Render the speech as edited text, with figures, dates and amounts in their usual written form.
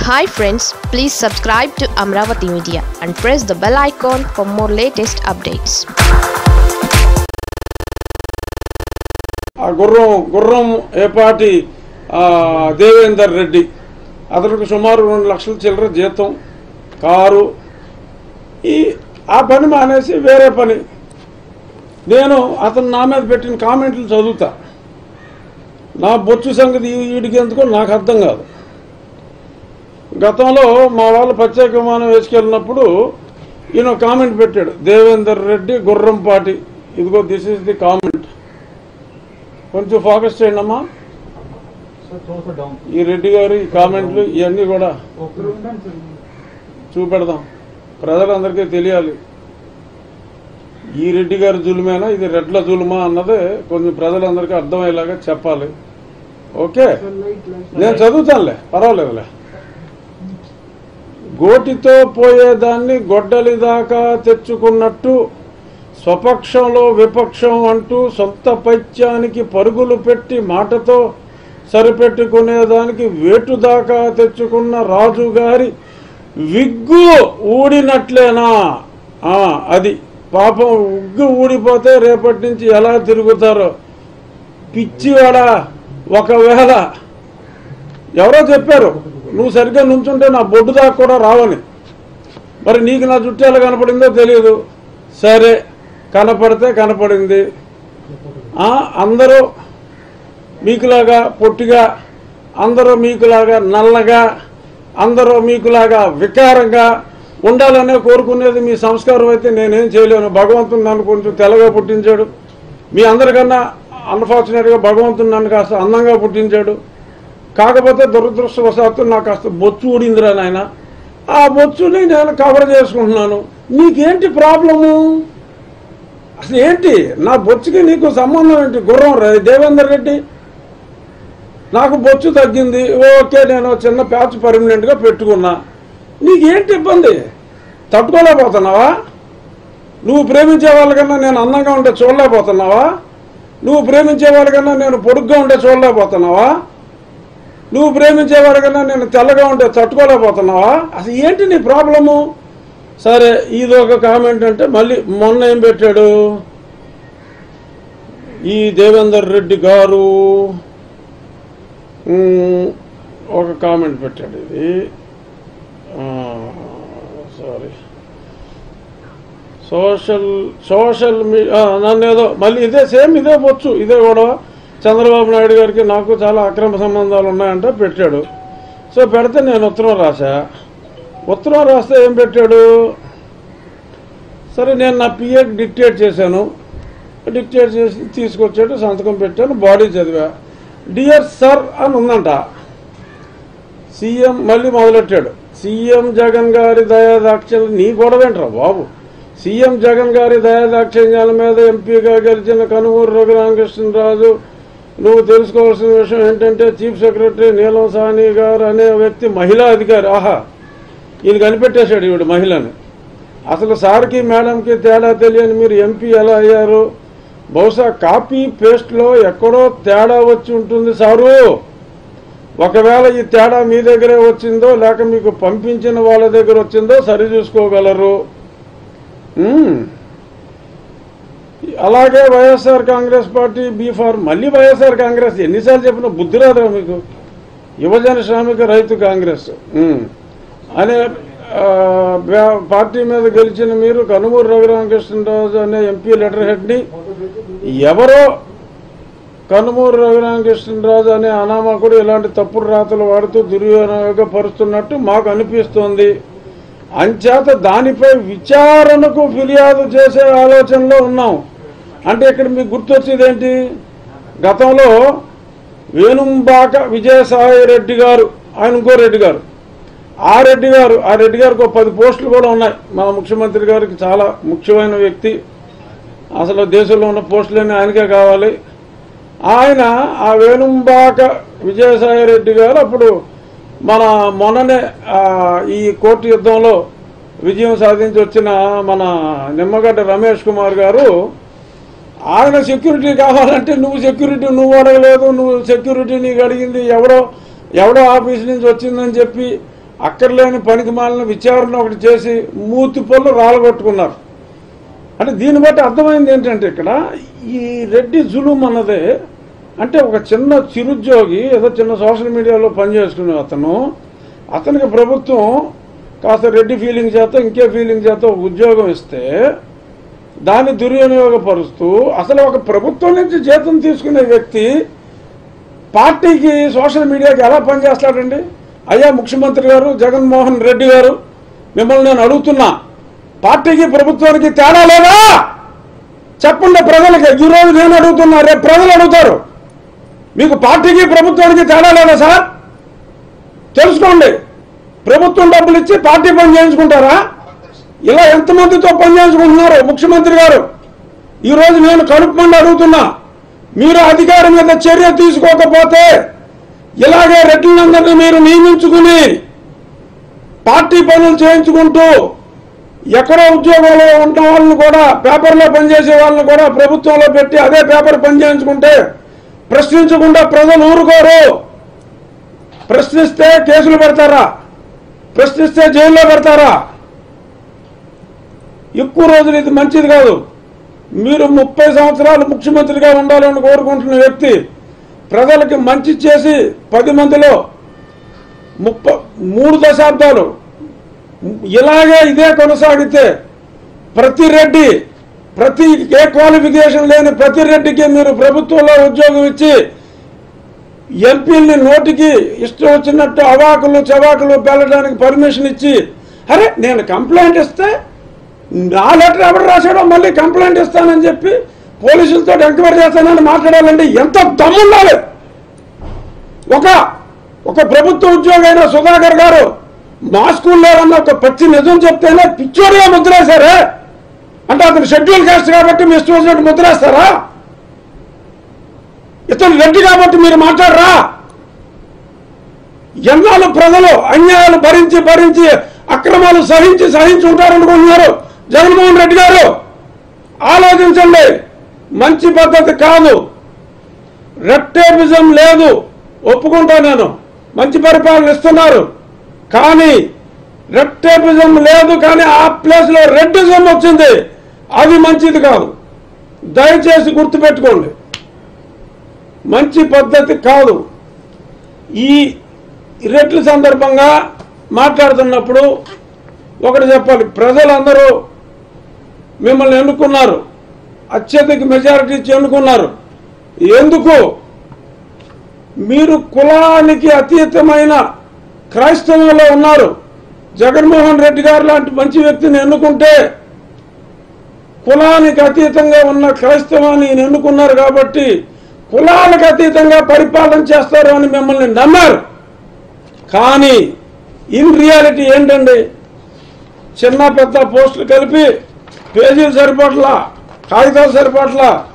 Hi friends, please subscribe to Amravati Media and press the bell icon for more latest updates. గుర్రం ఏ party Devender Reddy అతనికి సుమారు 2 లక్షల చిల్లర జీతం కారు ఆ పని మానేసి వేరే పని నేను అతను నా మీద పెట్టిన కామెంట్లు చదువుతా నా బొచ్చు సంగతి వీడికి ఎందుకో నాకు అర్థం కాదు గతంలో మా వాళ్ళు ప్రత్యేక విమానం వేసుకెళ్ళినప్పుడు ఈయన కామెంట్ పెట్టాడు దేవేందర్ రెడ్డి గుర్రం పార్టీ ఇదిగో దిస్ ఈస్ ది కామెంట్ కొంచెం ఫోకస్ చేయండి అమ్మా ఈ రెడ్డి గారు ఈ కామెంట్లు ఇవన్నీ కూడా చూపెడదాం ప్రజలందరికీ తెలియాలి ఈ రెడ్డి గారి జులుమేనా ఇది రెడ్ల జులుమా అన్నదే కొంచెం ప్రజలందరికీ అర్థమయ్యేలాగా చెప్పాలి ఓకే నేను చదువుతానులే పర్వాలేదులే గోటితో పోయేదాన్ని గొడ్డలి దాకా తెచ్చుకున్నట్టు స్వపక్షంలో విపక్షం అంటూ సొంత పైత్యానికి పరుగులు పెట్టి మాటతో సరిపెట్టుకునేదానికి వేటు దాకా తెచ్చుకున్న రాజుగారి విగ్గు ఊడినట్లేనా అది పాపం విగ్గు ఊడిపోతే రేపటి నుంచి ఎలా తిరుగుతారో పిచ్చివాడ ఒకవేళ ఎవరో చెప్పారు నువ్వు సరిగ్గా నుంచుంటే నా బొడ్డు దాకా కూడా రావని మరి నీకు నా జుట్టు ఎలా కనపడిందో తెలియదు సరే కనపడితే కనపడింది అందరూ మీకులాగా పొట్టిగా అందరూ మీకులాగా నల్లగా అందరూ మీకులాగా వికారంగా ఉండాలనే కోరుకునేది మీ సంస్కారం అయితే నేనేం చేయలేను భగవంతుడు నన్ను కొంచెం తెల్లగా పుట్టించాడు మీ అందరికన్నా అన్ఫార్చునేట్గా భగవంతుడు నన్ను కాస్త అందంగా పుట్టించాడు కాకపోతే దురదృష్టవశాత్తు నాకు కాస్త బొచ్చు ఊడిందిరా నాయన ఆ బొచ్చుని నేను కవర్ చేసుకుంటున్నాను నీకేంటి ప్రాబ్లము అసలు ఏంటి నా బొచ్చుకి నీకు సంబంధం ఏంటి గుర్రం దేవేందర్ రెడ్డి నాకు బొచ్చు తగ్గింది ఓకే నేను చిన్న ప్యాచ్ పర్మనెంట్గా పెట్టుకున్నా నీకేంటి ఇబ్బంది తట్టుకోలేకపోతున్నావా నువ్వు ప్రేమించే వాళ్ళకన్నా నేను అందంగా ఉంటే చూడలేకపోతున్నావా నువ్వు ప్రేమించే వాళ్ళకన్నా నేను పొడుగ్గా ఉంటే చూడలేకపోతున్నావా నువ్వు ప్రేమించేవాడికన్నా నేను తెల్లగా ఉంటే తట్టుకోలేకపోతున్నావా అసలు ఏంటి నీ ప్రాబ్లము సరే ఇది ఒక కామెంట్ అంటే మళ్ళీ మొన్న ఏం పెట్టాడు ఈ దేవేందర్ రెడ్డి గారు ఒక కామెంట్ పెట్టాడు ఇది సారీ సోషల్ మీడియా నన్ను ఏదో మళ్ళీ ఇదే సేమ్ ఇదే వచ్చు ఇదే గొడవ చంద్రబాబు నాయుడు గారికి నాకు చాలా అక్రమ సంబంధాలు ఉన్నాయంటే పెట్టాడు సో పెడితే నేను ఉత్తరం రాస్తే ఏం పెట్టాడు సరే నేను నా పిఏకి డిక్టేట్ చేశాను డిక్టేట్ చేసి తీసుకొచ్చాడు సంతకం పెట్టాను బాడీ చదివా డియర్ సర్ అని ఉందంట సీఎం మళ్ళీ మొదలెట్టాడు సీఎం జగన్ గారి దయాదాక్షిణ్యం నీ గొడవేంట్రా బాబు సీఎం జగన్ గారి దయాదాక్షిణ్యాల మీద ఎంపీగా గెలిచిన కనుమూరు రఘురామకృష్ణరాజు నువ్వు తెలుసుకోవాల్సిన విషయం ఏంటంటే చీఫ్ సెక్రటరీ నీలం సాహ్ని గారు అనే వ్యక్తి మహిళా అధికారి ఈయన కనిపెట్టేశాడు ఈవిడ మహిళని అసలు సార్కి మేడంకి తేడా తెలియని మీరు ఎంపీ ఎలా అయ్యారు బహుశా కాపీ పేస్ట్లో ఎక్కడో తేడా వచ్చి ఉంటుంది సారు ఒకవేళ ఈ తేడా మీ దగ్గరే వచ్చిందో లేక మీకు పంపించిన వాళ్ళ దగ్గర వచ్చిందో సరి చూసుకోగలరు అలాగే వైఎస్ఆర్ కాంగ్రెస్ పార్టీ బీఫార్ మళ్ళీ వైఎస్ఆర్ కాంగ్రెస్ ఎన్నిసార్లు చెప్పినా బుద్ధి రాదురా మీకు యువజన శ్రామిక రైతు కాంగ్రెస్ అనే పార్టీ మీద గెలిచిన మీరు కనుమూరు రఘురామకృష్ణరాజు అనే ఎంపీ లెటర్ హెడ్ని ఎవరో కనుమూరు రఘురామకృష్ణరాజు అనే అనామకుడు ఇలాంటి తప్పుడు రాతలు వాడుతూ దుర్వినియోగపరుస్తున్నట్టు మాకు అనిపిస్తోంది అంచేత దానిపై విచారణకు ఫిర్యాదు చేసే ఆలోచనలో ఉన్నాం అంటే ఇక్కడ మీకు గుర్తొచ్చేది ఏంటి గతంలో వేణుంబాక విజయసాయి రెడ్డి గారు ఆయన ఇంకో రెడ్డి గారు ఆ రెడ్డి గారికి 10 పోస్టులు కూడా ఉన్నాయి మన ముఖ్యమంత్రి గారికి చాలా ముఖ్యమైన వ్యక్తి అసలు దేశంలో ఉన్న పోస్టులన్నీ ఆయనకే కావాలి ఆయన ఆ వేణుంబాక విజయసాయి రెడ్డి గారు అప్పుడు మన మొన్ననే ఈ కోర్టు యుద్ధంలో విజయం సాధించి వచ్చిన మన నిమ్మగడ్డ రమేష్ కుమార్ గారు ఆయన సెక్యూరిటీ కావాలంటే నువ్వు సెక్యూరిటీ నువ్వు అడగలేదు నువ్వు సెక్యూరిటీ నీకు అడిగింది ఎవడో ఆఫీస్ నుంచి వచ్చిందని చెప్పి అక్కర్లేని పనికిమాలిన విచారణ ఒకటి చేసి మూతి పళ్ళు రాలగొట్టుకున్నారు. అంటే దీన్ని బట్టి అర్థమైంది ఏంటంటే ఇక్కడ ఈ రెడ్డి జులుం అన్నదే అంటే ఒక చిన్న చిరుద్యోగి ఏదో చిన్న సోషల్ మీడియాలో పనిచేసుకునే అతనికి ప్రభుత్వం కాస్త రెడ్డి ఫీలింగ్ చేత ఇంకే ఫీలింగ్ చేత ఒక ఉద్యోగం ఇస్తే దాన్ని దుర్వినియోగపరుస్తూ అసలు ఒక ప్రభుత్వం నుంచి జీతం తీసుకునే వ్యక్తి పార్టీకి సోషల్ మీడియాకి ఎలా పనిచేస్తాడండి? అయ్యా ముఖ్యమంత్రి గారు జగన్మోహన్ రెడ్డి గారు, మిమ్మల్ని నేను అడుగుతున్నా, పార్టీకి ప్రభుత్వానికి తేడా లేదా? చెప్పండి ప్రజలకి. ఈరోజు నేను అడుగుతున్నా, రేపు ప్రజలు అడుగుతారు. మీకు పార్టీకి ప్రభుత్వానికి తేడా లేదా సార్? తెలుసుకోండి. ప్రభుత్వం డబ్బులు ఇచ్చి పార్టీ పని చేయించుకుంటారా? ఇలా ఎంతమందితో పని చేయించుకుంటున్నారు ముఖ్యమంత్రి గారు? ఈరోజు నేను కలుపుమండి అడుగుతున్నా, మీరు అధికారం మీద చర్య తీసుకోకపోతే ఇలాగే రెడ్లందరినీ మీరు నియమించుకుని పార్టీ పనులు చేయించుకుంటూ ఎక్కడో ఉద్యోగాల్లో ఉన్న వాళ్ళని కూడా, పేపర్లో పనిచేసే వాళ్ళని కూడా ప్రభుత్వంలో పెట్టి అదే పేపర్ పని చేయించుకుంటే ప్రశ్నించకుండా ప్రజలు ఊరుకోరు. ప్రశ్నిస్తే కేసులు పెడతారా? ప్రశ్నిస్తే జైల్లో పెడతారా? ఎక్కువ రోజులు ఇది మంచిది కాదు. మీరు 30 సంవత్సరాలు ముఖ్యమంత్రిగా ఉండాలని కోరుకుంటున్న వ్యక్తి ప్రజలకి మంచి చేసి 10 మందిలో 3 దశాబ్దాలు ఇలాగే ఇదే కొనసాగితే ప్రతి రెడ్డి, ప్రతి ఏ క్వాలిఫికేషన్ లేని ప్రతి రెడ్డికి మీరు ప్రభుత్వంలో ఉద్యోగం ఇచ్చి ఎంపీల్ని నోటికి ఇష్టం వచ్చినట్టు అవాకులు చవాకులు పెళ్ళడానికి పర్మిషన్ ఇచ్చి, అరే నేను కంప్లైంట్ ఇస్తే నా లెటర్ ఎవరు రాశాడో మళ్ళీ కంప్లైంట్ ఇస్తానని చెప్పి పోలీసులతో ఎంక్వైరీ చేస్తానని మాట్లాడాలండి. ఎంత దమ్ముండాలి? ఒక ప్రభుత్వ ఉద్యోగి అయిన సుధాకర్ గారు మా స్కూల్లో ఉన్న ఒక పచ్చి నిజం చెప్తేనే పిచ్చోడిగా ముద్రేశారే అంటే అతను షెడ్యూల్ కాస్ట్ కాబట్టి మీ ఇష్టం వచ్చినట్టు ముద్రేస్తారా? ఇతను రెడ్డి కాబట్టి మీరు మాట్లాడరా? ఎన్నాళ్ళు ప్రజలు అన్యాయాలు భరించి భరించి అక్రమాలు సహించి ఉంటారనుకుంటున్నారు జగన్మోహన్ రెడ్డి గారు? ఆలోచించండి. మంచి పద్ధతి కాదు. రెట్టేపిజం లేదు, ఒప్పుకుంటా నేను. మంచి పరిపాలన ఇస్తున్నారు, కానీ రెట్టేపిజం లేదు. కానీ ఆ ప్లేస్లో రెడ్డిజం వచ్చింది, అది మంచిది కాదు. దయచేసి గుర్తుపెట్టుకోండి, మంచి పద్ధతి కాదు. ఈ రెడ్ల సందర్భంగా మాట్లాడుతున్నప్పుడు ఒకటి చెప్పాలి, ప్రజలందరూ మిమ్మల్ని ఎన్నుకున్నారు, అత్యధిక మెజారిటీ ఇచ్చి ఎన్నుకున్నారు. ఎందుకు? మీరు కులానికి అతీతమైన క్రైస్తవంలో ఉన్నారు. జగన్మోహన్ రెడ్డి గారు లాంటి మంచి వ్యక్తిని ఎన్నుకుంటే కులానికి అతీతంగా ఉన్న క్రైస్తవాన్ని ఎన్నుకున్నారు కాబట్టి కులాలకు అతీతంగా పరిపాలన చేస్తారు అని మిమ్మల్ని నమ్మారు. కానీ ఇన్ రియాలిటీ ఏంటండి? చిన్న పెద్ద పోస్టులు కలిపి పేజీలు సరిపట్ల, కాగితాలు సరిపట్ల